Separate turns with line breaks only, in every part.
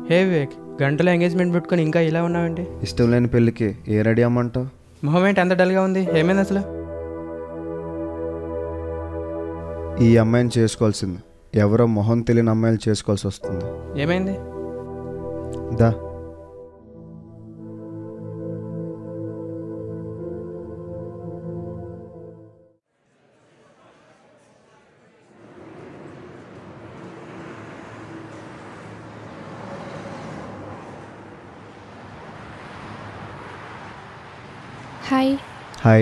హే వివేక్, గంటలో ఎంగేజ్మెంట్ పెట్టుకొని ఇంకా ఇలా ఉన్నావండి?
ఇష్టం లేని పెళ్ళికి ఏ రెడీ అమ్మంటావు?
మొహం ఏంటి అంత డల్గా ఉంది? ఏమైంది అసలు?
ఈ అమ్మాయిని చేసుకోవాల్సింది ఎవరో మొహం తెలియని అమ్మాయిలు చేసుకోవాల్సి వస్తుంది.
ఏమైంది?
దా.
హాయ్.
హాయ్.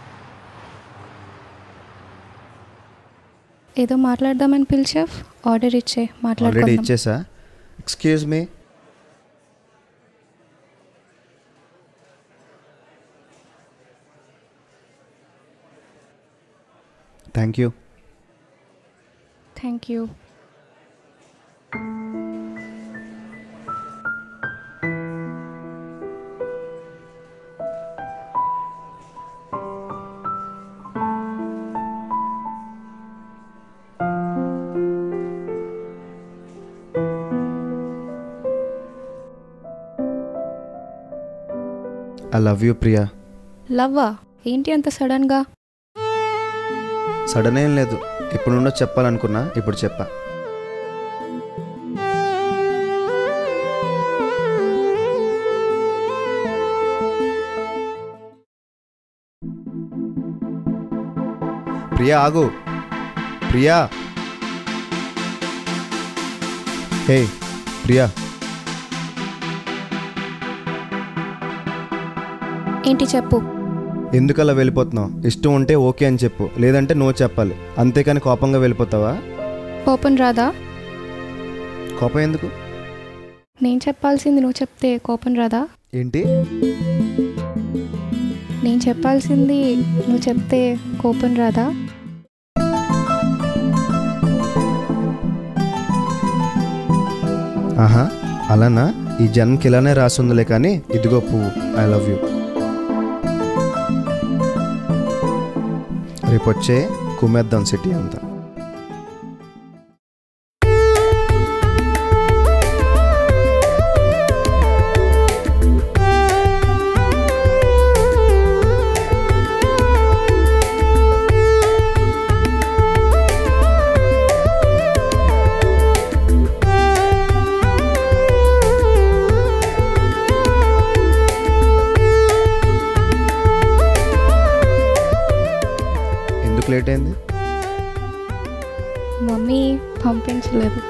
ఏదో మాట్లాడదామని పిలిచావ్, ఆర్డర్ ఇచ్చే
ఆల్రెడీ
మాట్లాడుకుందాం.
ఇచ్చేసా. Excuse me. Thank you.
Thank you.
I love you Priya.
లవ్వా? ఏంటి అంత సడన్గా?
సడన్ ఏం లేదు, ఇప్పుడు నుండో చెప్పాలనుకున్నా, ఇప్పుడు చెప్పా. ప్రియా ఆగు. ప్రియా. హే ప్రియా.
ఏంటి చెప్పు.
ఎందుకలా వెళ్ళిపోతున్నావు? ఇష్టం ఉంటే ఓకే అని చెప్పు, లేదంటే నో చెప్పాలి, అంతేకాని కోపంగా వెళ్ళిపోతావా?
కోపం రాదా?
కోపం ఎందుకు?
నేను చెప్పాల్సింది నువ్వు చెప్తే కోపం రాదా?
ఏంటి?
నేను చెప్పాల్సింది నువ్వు చెప్తే కోపం రాదా?
ఆహా, అలానా? ఈ జన్మకి ఇలానే రాసుందిలే, కానీ ఇదిగో పువ్వు. I love you. రేపు వచ్చే కుమ్మేద్దాం సిటీ అంతా. లేట్ అయింది?
మమ్మీ పంపించలేదు.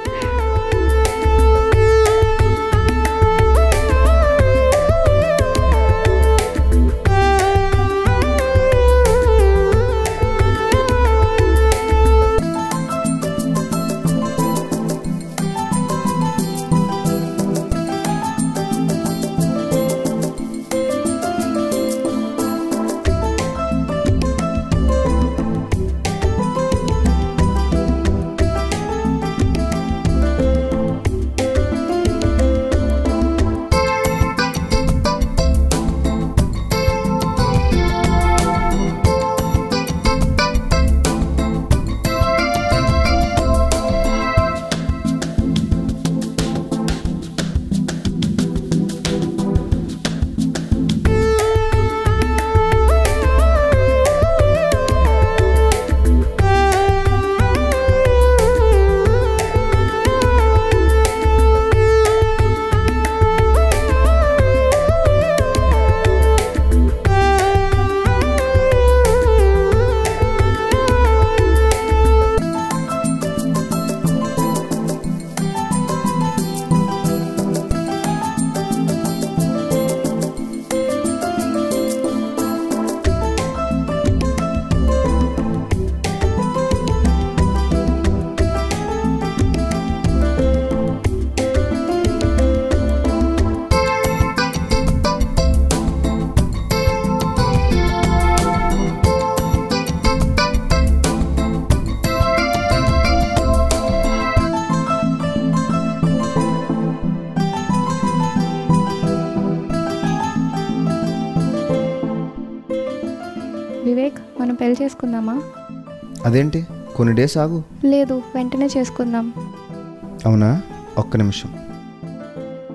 వివేక్, మనం పెళ్లి చేసుకుందామా?
అదేంటి, కొన్ని డేస్ ఆగు.
లేదు, వెంటనే చేసుకుందాం.
అవునా? ఒక్క నిమిషం.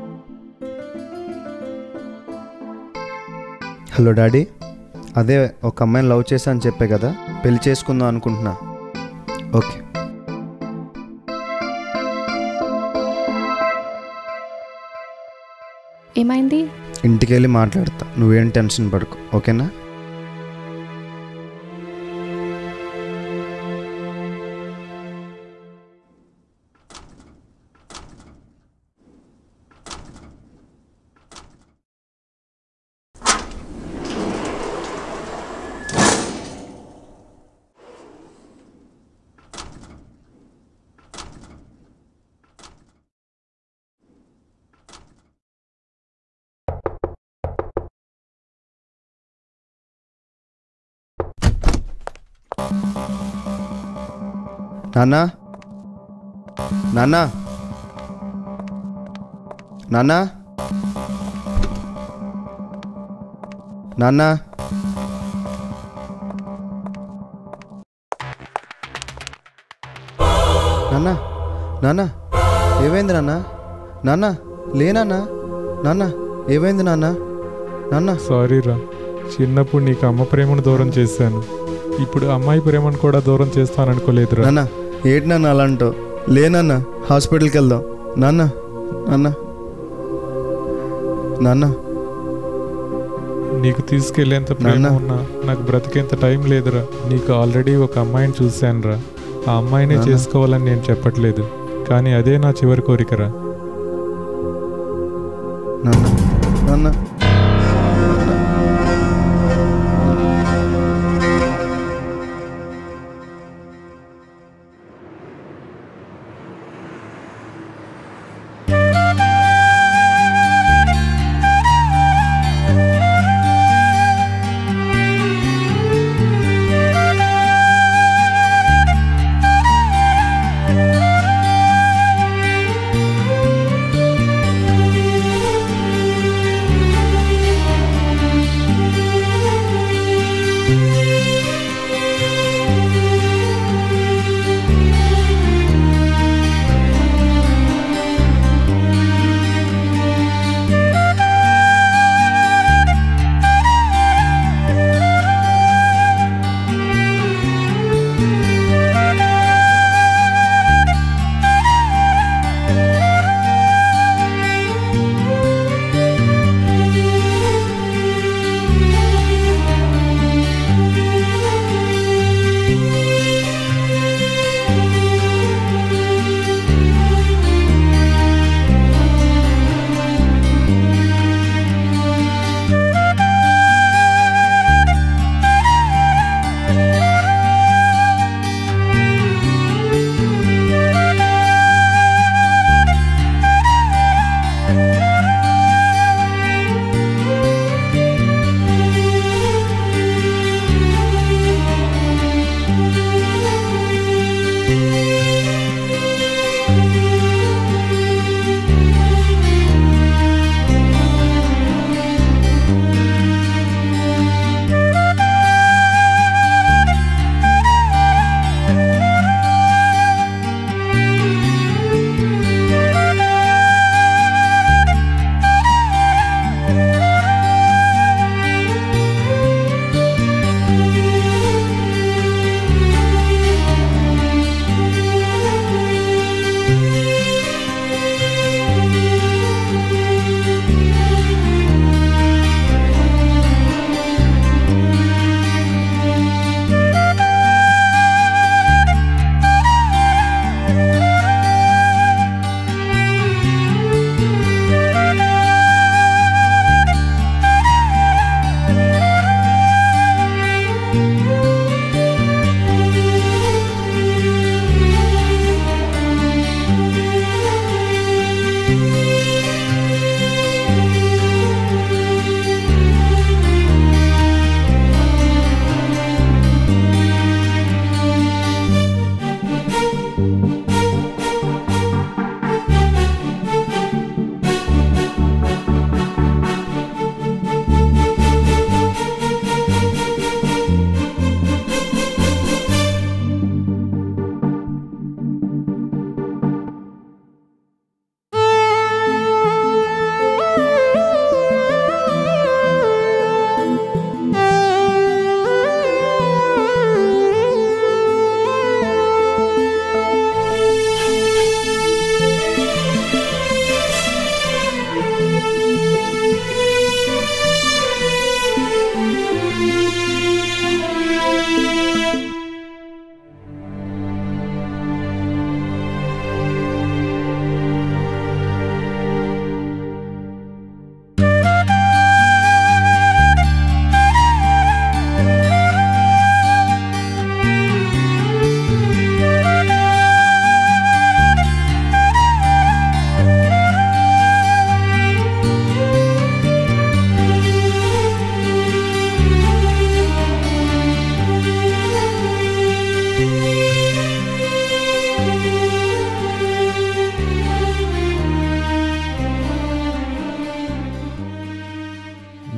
హలో డాడీ, అదే ఒక అమ్మాయిని లవ్ చేశా అని చెప్పే కదా, పెళ్లి చేసుకుందాం అనుకుంటున్నా. ఓకే.
ఏమైంది?
ఇంటికి వెళ్ళి మాట్లాడతా, నువ్వేం టెన్షన్ పడకు, ఓకేనా? నాన్నా, నాన్నా, నాన్నా, నాన్నా, నాన్నా, నాన్నా, ఏమైంది నాన్నా? నాన్నా, లేనా? నాన్నా, ఏమైంది నాన్నా? నాన్నా,
సారీరా, చిన్నప్పుడు నీకు అమ్మ ప్రేమను దూరం చేశాను. ఇప్పుడు అమ్మాయి ప్రేమను కూడా దూరం చేస్తాననుకోలేదురా.
నాన్నా, ఏంటి నాన్న అలా అంటావు? లేనన్నా, హాస్పిటల్కి వెళ్దాం. నాన్న, నాన్న, నాన్న,
నీకు తీసుకెళ్లేంత ప్రేమ
నాన్న.
ఉన్నా నాకు బ్రతికేంత టైం లేదురా. నీకు ఆల్రెడీ ఒక అమ్మాయిని చూశానురా. ఆ అమ్మాయినే
నాన్న.
చేసుకోవాలని నేను చెప్పట్లేదు, కానీ అదే నా చివరి కోరికరా.
నాన్న, నాన్న,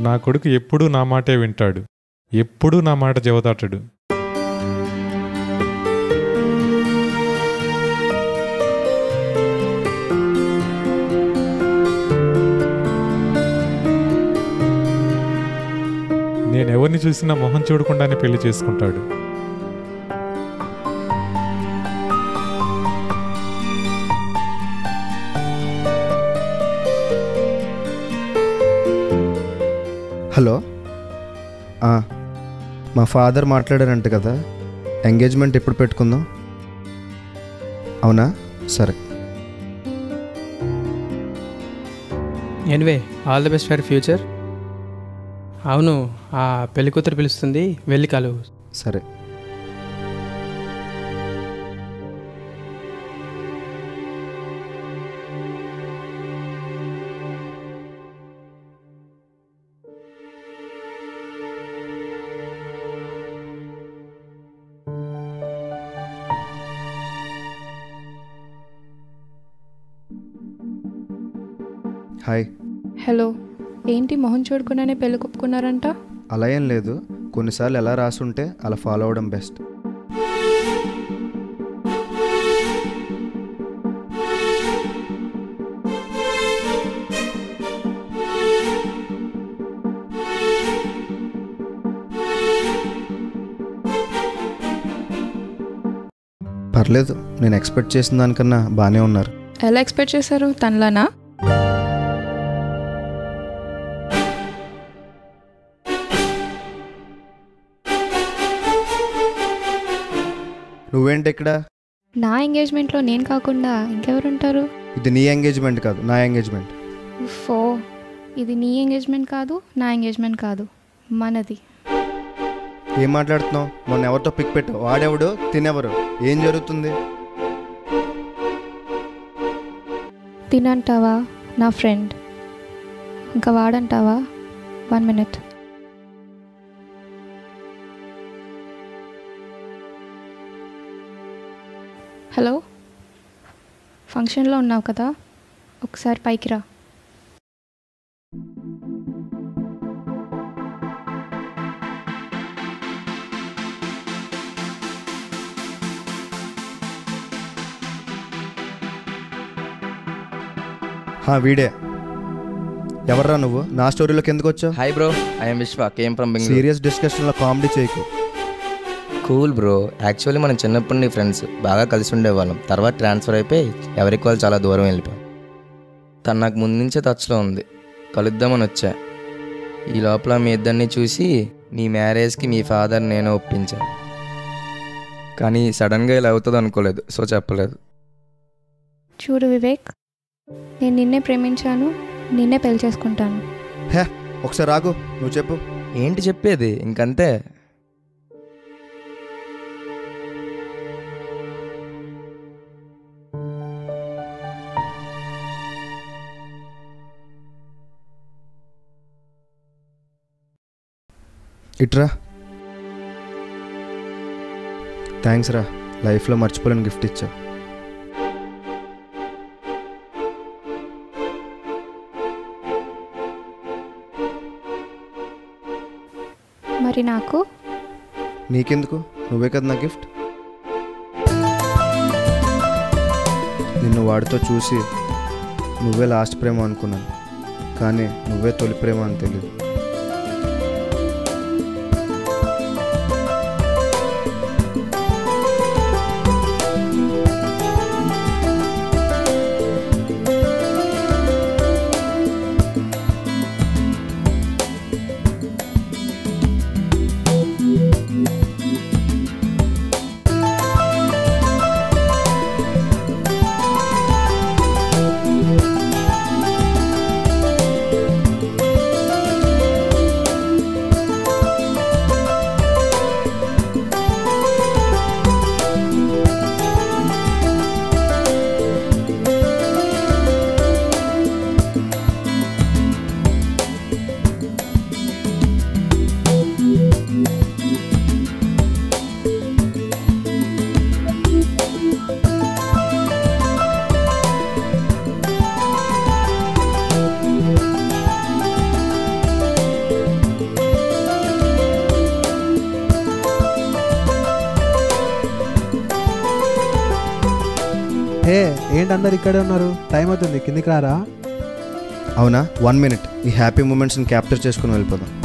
నా కొడుకు ఎప్పుడూ నా మాటే వింటాడు, ఎప్పుడూ నా మాట జవదాటడు. నేనెవరిని చూసినా మొహం చూడకుండానే పెళ్లి చేసుకుంటాడు.
హలో, మా ఫాదర్ మాట్లాడారంట కదా, ఎంగేజ్మెంట్ ఎప్పుడు పెట్టుకుందాం? అవునా, సరే.
Anyway, all the best for future. అవును, ఆ పెళ్లి కూతురు పిలుస్తుంది, వెళ్ళి కలువు.
సరే. హాయ్.
హలో, ఏంటి మొహం చూడకుండానే పెళ్ళి కొప్పుకున్నారంట?
అలా ఏం లేదు, కొన్నిసార్లు ఎలా రాసుంటే అలా ఫాలో అవ్వడం బెస్ట్. పర్లేదు, నేను ఎక్స్పెక్ట్ చేసిన దానికన్నా బాగానే ఉన్నారు.
ఎలా ఎక్స్పెక్ట్ చేశారు? తనలానా?
నువ్వేంటి ఇక్కడ?
నా ఎంగేజ్మెంట్లో నేను కాకుండా ఇంకెవరుంటారు?
ఇది నీ ఎంగేజ్మెంట్ కాదు, నా ఎంగేజ్మెంట్.
ఫో, ఇది నీ ఎంగేజ్మెంట్ కాదు, నా ఎంగేజ్మెంట్ కాదు, మనది.
ఏం మాట్లాడుతున్నావు? మొన్న ఎవరితో పిక్ పెట్టావు? వాడెవడు, తినెవరు? ఏం జరుగుతుంది?
తినంటావా? నా ఫ్రెండ్. ఇంకా వాడంటావా? 1 minute. హలో, ఫంక్షన్లో ఉన్నావు కదా, ఒకసారి పైకి రా.
వీడే. ఎవర్రా నువ్వు? నా స్టోరీలోకి ఎందుకు వచ్చావు?
Hi bro, I'm Vishwa, came from Bengaluru.
Serious డిస్కషన్లో కామెడీ చేయకు.
కూల్ బ్రో, యాక్చువల్లీ మనం చిన్నప్పటి నుండి ఫ్రెండ్స్, బాగా కలిసి ఉండేవాళ్ళం. తర్వాత ట్రాన్స్ఫర్ అయిపోయి ఎవరికి వాళ్ళు చాలా దూరం వెళ్ళిపోయాం. తను నాకు ముందు నుంచే టచ్లో ఉంది, కలుద్దామని వచ్చా. ఈ లోపల మీ ఇద్దరిని చూసి మీ మ్యారేజ్కి మీ ఫాదర్ నేను ఒప్పించాను. కానీ సడన్గా ఇలా అవుతుంది అనుకోలేదు, సో చెప్పలేదు.
చూడు వివేక్, నేను నిన్నే ప్రేమించాను, నిన్నే పెళ్లి చేసుకుంటాను.
ఒకసారి ఆగు, నువ్వు చెప్పు.
ఏంటి చెప్పేది? ఇంకంతే.
ఇట్రా. థ్యాంక్స్ రా, లైఫ్లో మర్చిపోలేని గిఫ్ట్ ఇచ్చా.
మరి నాకు?
నీకెందుకు, నువ్వే కదా నా గిఫ్ట్. నిన్ను వాడితో చూసి నువ్వే లాస్ట్ ప్రేమ అనుకున్నాను, కానీ నువ్వే తొలి ప్రేమ అని తెలియదు.
హే ఏంటి అందరు ఇక్కడే ఉన్నారు? టైం అవుతుంది, కిందికి రారా?
అవునా, 1 minute. ఈ హ్యాపీ మూమెంట్స్ని క్యాప్చర్ చేసుకుని వెళ్ళిపోదాం.